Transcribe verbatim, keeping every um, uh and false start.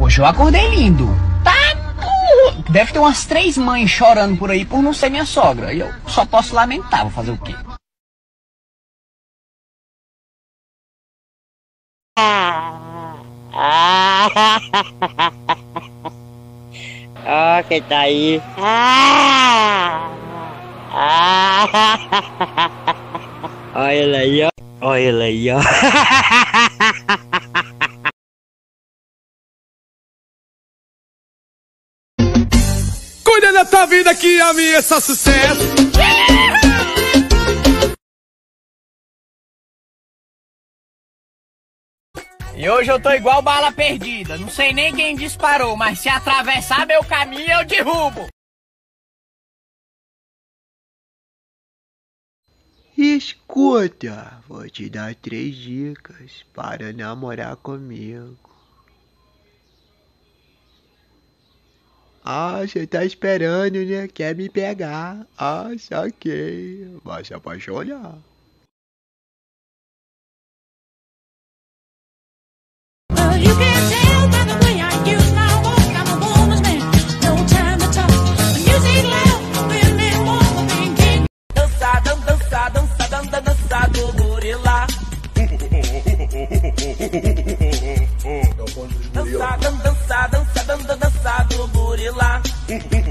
Hoje eu acordei lindo. Tá? Deve ter umas três mães chorando por aí por não ser minha sogra. E eu só posso lamentar, vou fazer o quê? Ó, quem tá aí? Olha ele aí, ó. Olha ele aí, ó. Cuida da tua vida que a minha é só sucesso. E hoje eu tô igual bala perdida. Não sei nem quem disparou, mas se atravessar meu caminho eu derrubo. Escuta, vou te dar três dicas para namorar comigo. Ah, você tá esperando, né? Quer me pegar. Ah, saquei. Vai se apaixonar. Dança, dança, dança, dança, dança do gorila. Dança, dança, dança, dança, dança do gorila.